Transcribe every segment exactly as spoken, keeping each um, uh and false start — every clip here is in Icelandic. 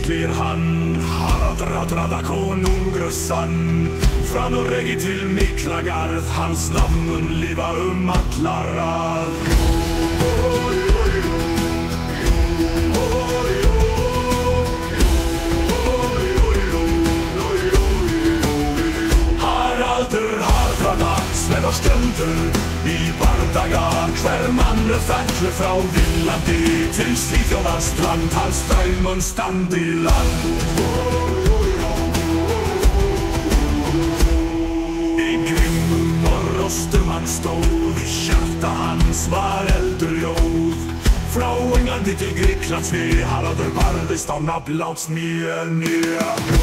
siglir hann, Haraldr Hardrada, konungr sann. Frá Noregi til Miklagarð, hans nafn mun lifa allar. Haraldr Hardrada, sverð og skjöldr í bardaga, hverr mannr fellr frá Vinlandi til Svíþjóðar strand, hans frægð mun standa í land. Í grimmum og rostum hann stóð, hjarta hans var eldur ljóð. Frá Englandi til Grikklands við Haraldr barðist á nafnláts mjög.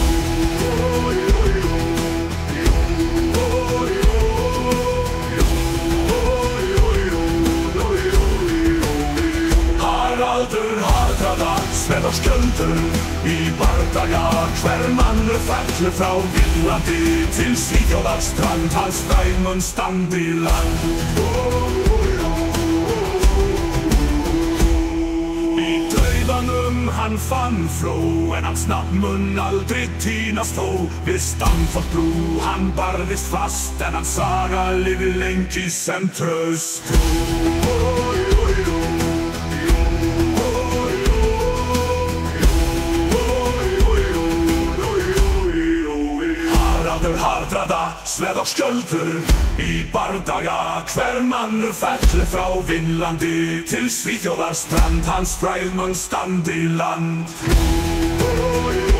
Haraldr Hardrada, sverð og skjöldr í bardaga, hverr mannr fellr frá Vinlandi til Svíþjóðar strand, hans frægð mun standa í land. Í dauðanum hann fann fró, en hans nafn mun aldrei týnast þó. Við Stamford brú hann barðist fast, en hans saga lifir lengi sem traust. Haraldr Hardrada, sverð og skjöldr í bardaga, hverr mannr fellr frá Vinlandi til Svíþjóðar strand, hans frægð mun standa í land.